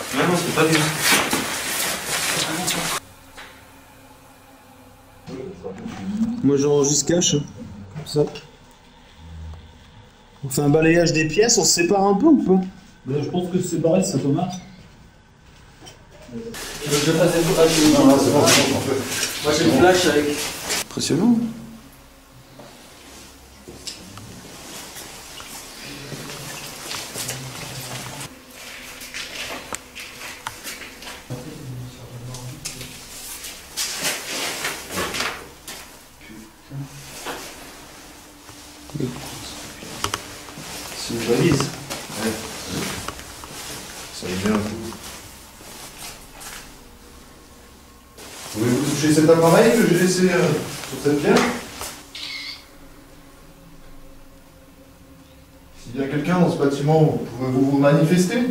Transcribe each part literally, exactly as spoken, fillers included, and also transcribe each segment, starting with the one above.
Non, non, c'est pas bien. Moi j'enregistre cash, comme ça. On fait un balayage des pièces, on se sépare un peu ou pas? Ben, je pense que se séparer, ça peut marcher. Je vais passer le flash. Non, non, c'est bon, c'est bon, en fait. Moi j'ai le flash avec. Impressionnant. C'est une valise. Ouais. Ça est bien. Pouvez-vous toucher cet appareil que j'ai laissé euh, sur cette pierre? S'il y a quelqu'un dans ce bâtiment, pouvez-vous vous manifester?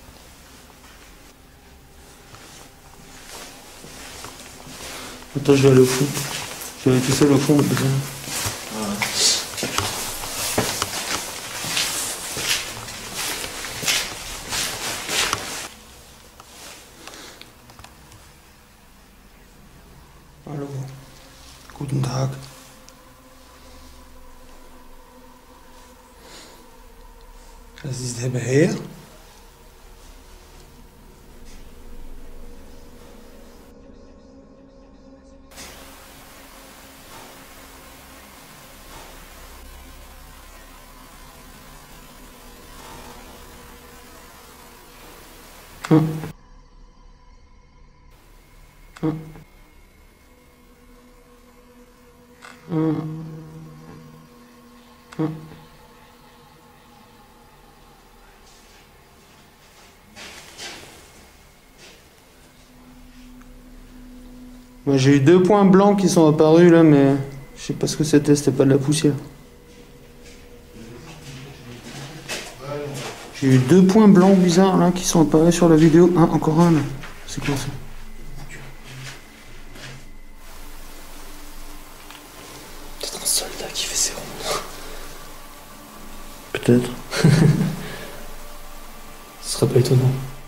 Attends, je vais aller au fond. Je vais aller tout seul au fond. Peut-être. Hallo. Guten Tag. Das ist der Beheer. Hm. Hm. Hm. Hm. Moi, j'ai eu deux points blancs qui sont apparus là, mais je sais pas ce que c'était, c'était pas de la poussière. J'ai eu deux points blancs bizarres là qui sont apparus sur la vidéo. Ah, encore un là. C'est quoi ça? Peut-être un soldat qui fait ses rondes. Peut-être. Ce serait pas étonnant.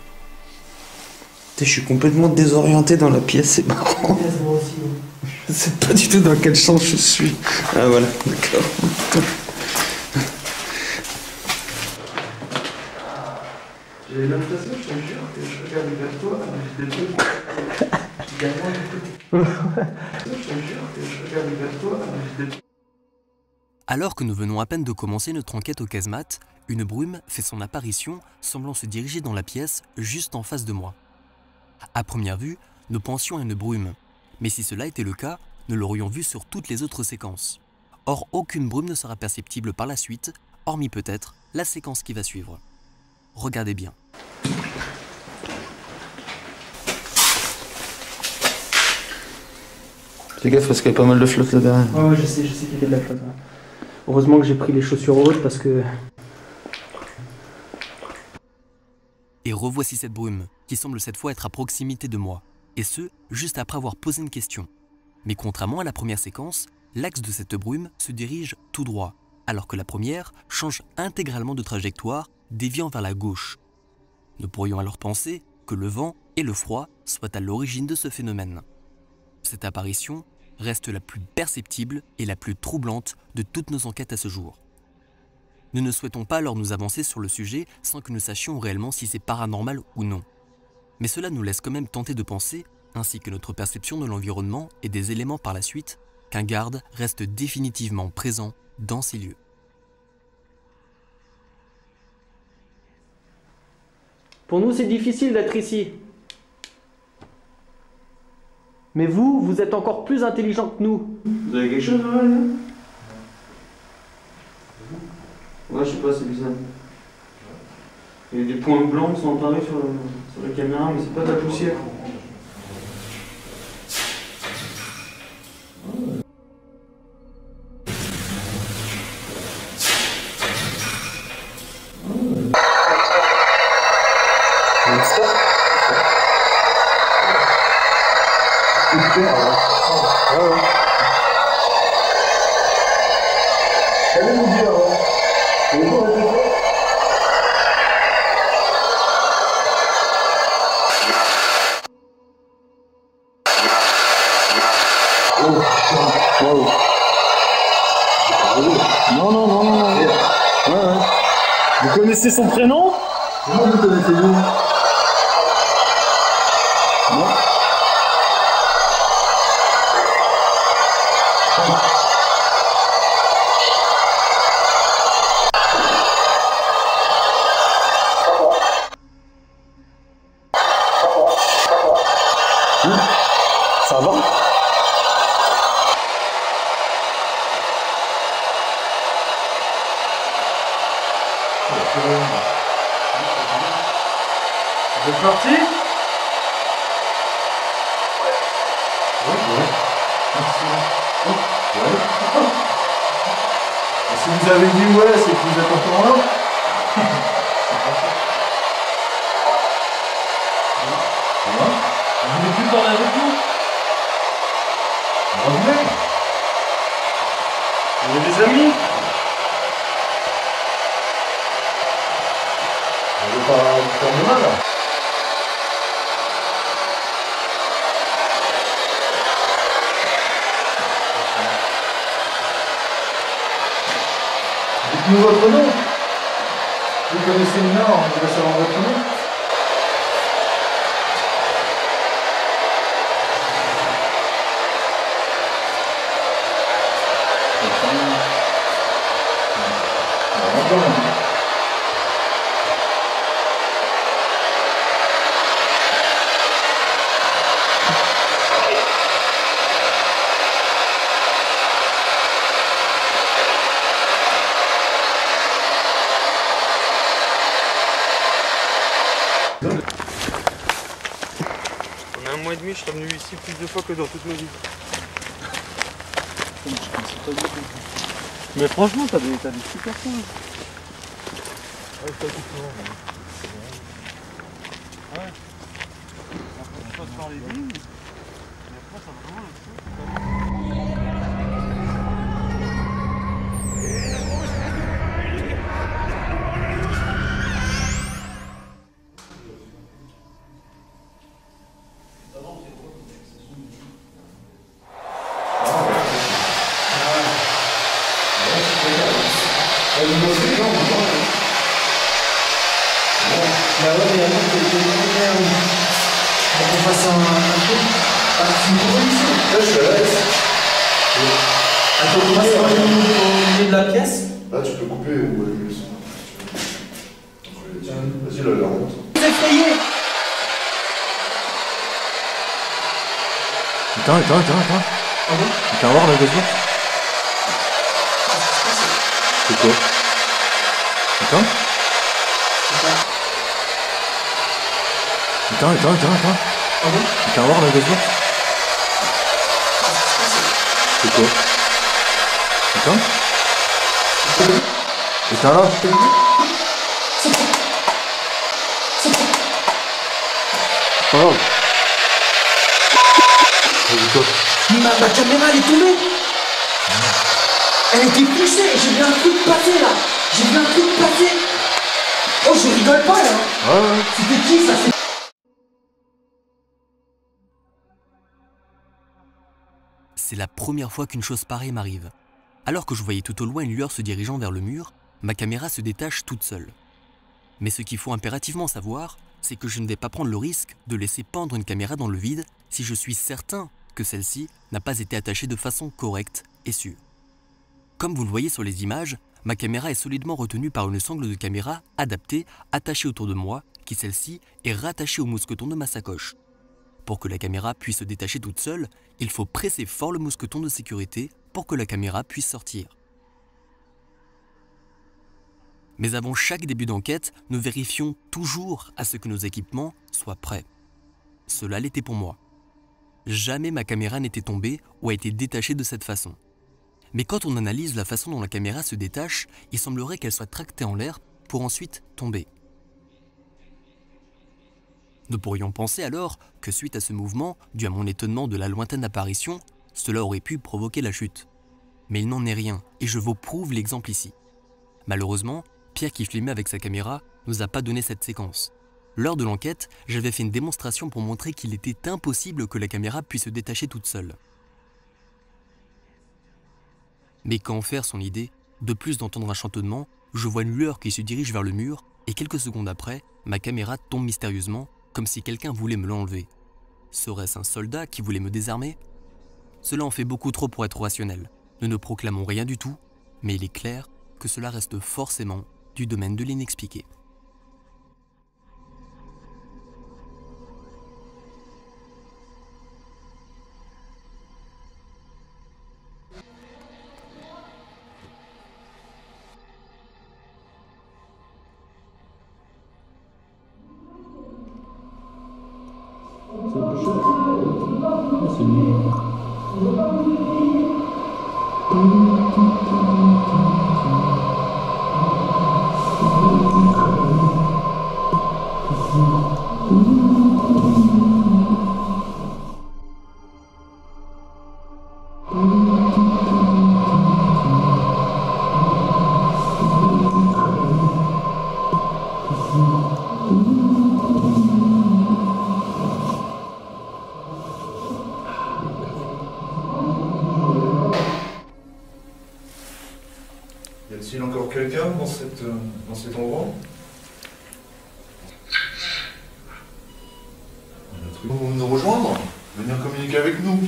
Je suis complètement désorienté dans la pièce, c'est marrant. Je sais pas du tout dans quel sens je suis. Ah voilà, d'accord. J'ai l'impression, je te jure, que je regarde vers toi, j'ai des trucs. Également du côté. Je te jure que je regarde vers toi, j'ai des. Alors que nous venons à peine de commencer notre enquête au casemate, une brume fait son apparition, semblant se diriger dans la pièce juste en face de moi. À première vue, nous pensions à une brume, mais si cela était le cas, nous l'aurions vue sur toutes les autres séquences. Or, aucune brume ne sera perceptible par la suite, hormis peut-être la séquence qui va suivre. Regardez bien. Fais gaffe parce qu'il y a pas mal de flotte là derrière. Ouais, ouais, je sais, je sais qu'il y a de la flotte. Ouais. Heureusement que j'ai pris les chaussures hautes parce que... Et revoici cette brume, qui semble cette fois être à proximité de moi, et ce, juste après avoir posé une question. Mais contrairement à la première séquence, l'axe de cette brume se dirige tout droit, alors que la première change intégralement de trajectoire, déviant vers la gauche. Nous pourrions alors penser que le vent et le froid soient à l'origine de ce phénomène. Cette apparition reste la plus perceptible et la plus troublante de toutes nos enquêtes à ce jour. Nous ne souhaitons pas alors nous avancer sur le sujet sans que nous sachions réellement si c'est paranormal ou non. Mais cela nous laisse quand même tenter de penser, ainsi que notre perception de l'environnement et des éléments par la suite, qu'un garde reste définitivement présent dans ces lieux. Pour nous, c'est difficile d'être ici. Mais vous, vous êtes encore plus intelligent que nous. Vous avez quelque chose là? Ouais, je sais pas, c'est bizarre. Il y a des points blancs qui sont apparus sur, sur la caméra, mais c'est pas de la poussière. connaissez son prénom? Comment vous connaissez-vous? Non. Ça va? Vous êtes parti? Oui, oui. Merci. Oh, ouais. Si vous avez dit ouais, c'est que vous êtes encore là. Vous voulez plus parler avec nous? Revenez. Vous avez des amis? Vous ne voulez pas vous faire de mal? Dites-nous votre nom. Vous connaissez le Nord, on voudrait savoir votre nom. On a un mois et demi, je suis revenu ici plus de fois que dans toute ma vie. Mais franchement, t'as des, t'as des super choses. Ouais, c'est pas tout souvent. Ouais. On passe par les vignes, mais après, ça va vraiment là-dessus. Bah ouais, mais avant, c'est le dernier pour qu'on fasse un, un truc. Ah, c'est une proposition. Là, je te laisse. Attends, on passe par au milieu de la pièce. Là, tu peux couper ou allumer le son. Vas-y, là, la honte. Vous effrayez. Attends, attends, attends, attends. Ah bon? Tu vas voir la gazette? C'est quoi? Attends. Attends, attends, attends, attends. Ah bon? Tu vas voir la gazette? C'est quoi? Attends. Attends là. Oh. Mais ma, ma caméra, elle est tombée. Elle était poussée. J'ai vu un truc passer là. J'ai vu un truc passer. Oh, je rigole pas là. Ouais, ouais. C'était qui ça? C'est la première fois qu'une chose pareille m'arrive. Alors que je voyais tout au loin une lueur se dirigeant vers le mur, ma caméra se détache toute seule. Mais ce qu'il faut impérativement savoir, c'est que je ne vais pas prendre le risque de laisser pendre une caméra dans le vide si je suis certain que celle-ci n'a pas été attachée de façon correcte et sûre. Comme vous le voyez sur les images, ma caméra est solidement retenue par une sangle de caméra adaptée, attachée autour de moi, qui celle-ci est rattachée au mousqueton de ma sacoche. Pour que la caméra puisse se détacher toute seule, il faut presser fort le mousqueton de sécurité pour que la caméra puisse sortir. Mais avant chaque début d'enquête, nous vérifions toujours à ce que nos équipements soient prêts. Cela l'était pour moi. Jamais ma caméra n'était tombée ou a été détachée de cette façon. Mais quand on analyse la façon dont la caméra se détache, il semblerait qu'elle soit tractée en l'air pour ensuite tomber. Nous pourrions penser alors que suite à ce mouvement, dû à mon étonnement de la lointaine apparition, cela aurait pu provoquer la chute. Mais il n'en est rien, et je vous prouve l'exemple ici. Malheureusement, Pierre qui filmait avec sa caméra nous a pas donné cette séquence. Lors de l'enquête, j'avais fait une démonstration pour montrer qu'il était impossible que la caméra puisse se détacher toute seule. Mais qu'en faire son idée? De plus d'entendre un chantonnement, je vois une lueur qui se dirige vers le mur et quelques secondes après, ma caméra tombe mystérieusement, comme si quelqu'un voulait me l'enlever. Serait-ce un soldat qui voulait me désarmer? Cela en fait beaucoup trop pour être rationnel. Nous ne proclamons rien du tout, mais il est clair que cela reste forcément du domaine de l'inexpliqué. Y a-t-il encore quelqu'un dans, cette, euh, dans cet endroit? Vous pouvez nous rejoindre? Venir communiquer avec nous?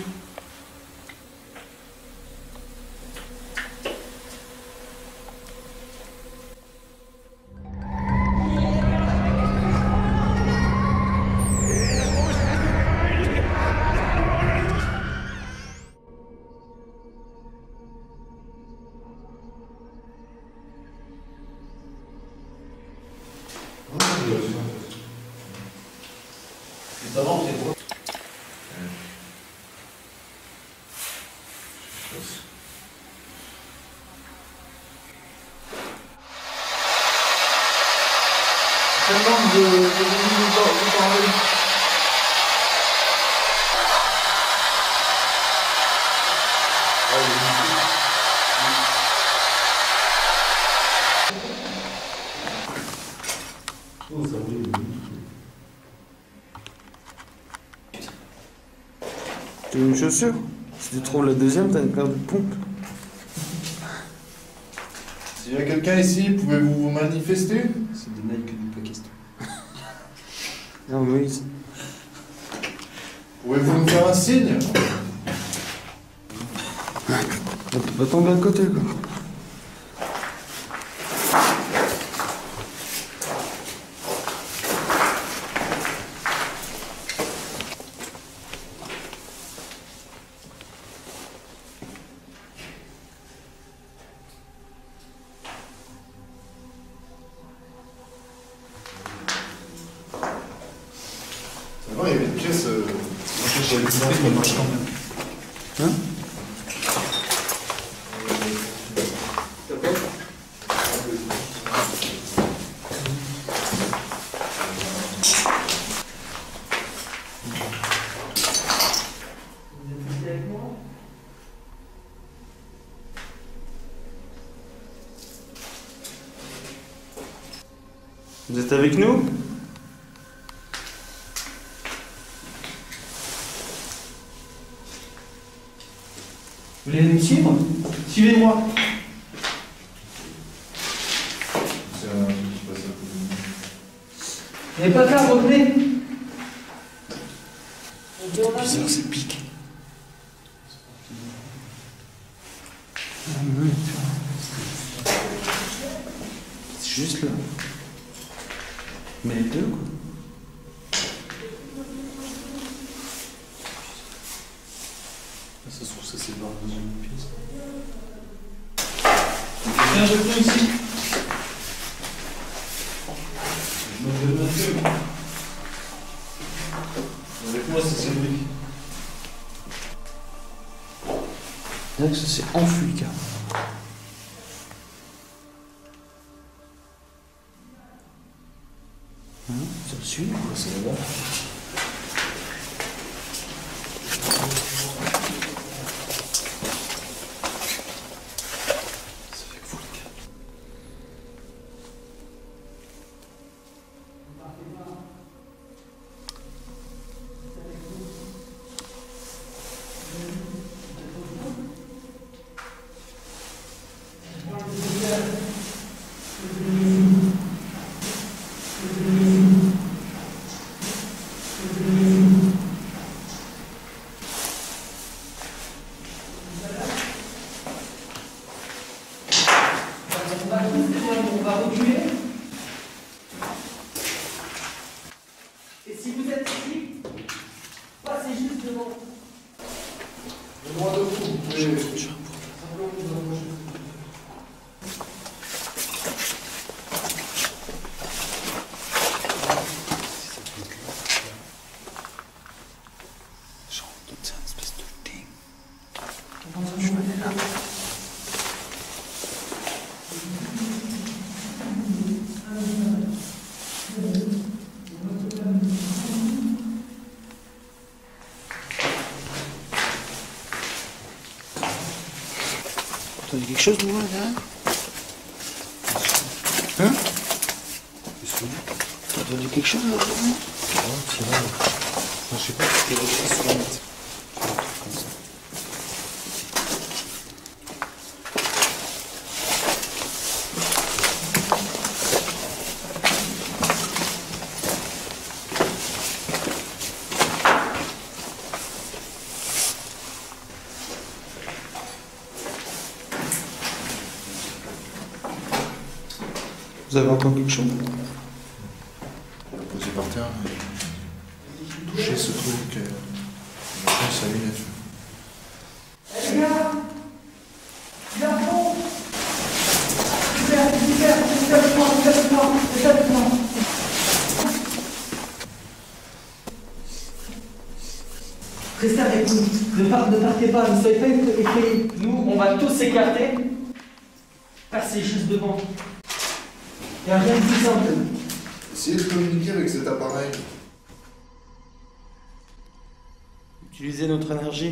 Notamment, c'est quoi? Quelle langue de vous parlez? Oh, ça brûle. Tu veux une chaussure? Si tu trouves la deuxième, t'as une paire de pompes. S'il y a quelqu'un ici, pouvez-vous vous manifester? C'est de Nike du pas question. Non, Moïse. Pouvez-vous nous faire un signe? Va tomber à côté, quoi. Non, il y avait une pièce. Euh... J'ai le sang qui marche quand même. Hein? Vous êtes avec nous? Vous voulez nous suivre? Suivez-moi. C'est un truc qui passe à côté de nous. Vous n'avez pas peur, revenez. Bizarre, c'est pique. C'est juste là. Mais les deux, quoi. Ça se trouve, ça c'est dans la deuxième pièce. Viens avec nous ici. Je me donne un peu. Avec moi, c'est celui. C'est vrai que ça s'est enfui, carrément. Hein, ça le suit, quoi, c'est là-bas. On va reculer. Et si vous êtes ici, passez juste devant. Le droit de vous, vous pouvez... T'as dit quelque chose, moi, là? Hein? T'as entendu quelque chose, là? Je sais pas, c'était la chose sur la net. Vous avez encore quelque chose? Posé par terre. Toucher ce truc. Euh, je pense à lunette. Les gars, il a bon. Super, super, super, super, super, super. Restez avec nous. Ne, par, ne partez pas, ne soyez pas effrayés. Nous, on va tous s'écarter. Passez juste devant. Il n'y a rien de plus simple. Essayez de communiquer avec cet appareil. Utiliser notre énergie.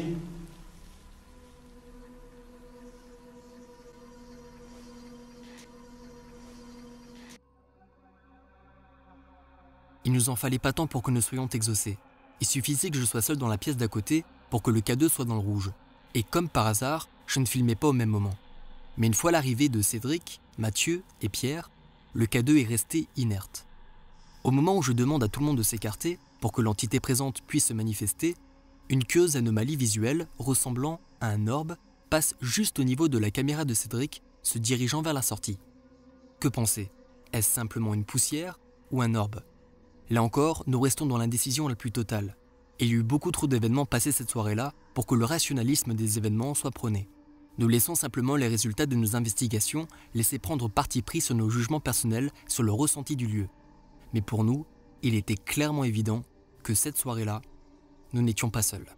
Il nous en fallait pas tant pour que nous soyons exaucés. Il suffisait que je sois seul dans la pièce d'à côté pour que le K deux soit dans le rouge. Et comme par hasard, je ne filmais pas au même moment. Mais une fois l'arrivée de Cédric, Mathieu et Pierre, le K deux est resté inerte. Au moment où je demande à tout le monde de s'écarter pour que l'entité présente puisse se manifester, une curieuse anomalie visuelle ressemblant à un orbe passe juste au niveau de la caméra de Cédric, se dirigeant vers la sortie. Que penser? Est-ce simplement une poussière ou un orbe? Là encore, nous restons dans l'indécision la plus totale. Il y a eu beaucoup trop d'événements passés cette soirée-là pour que le rationalisme des événements soit prôné. Nous laissons simplement les résultats de nos investigations laisser prendre parti pris sur nos jugements personnels sur le ressenti du lieu. Mais pour nous, il était clairement évident que cette soirée-là, nous n'étions pas seuls.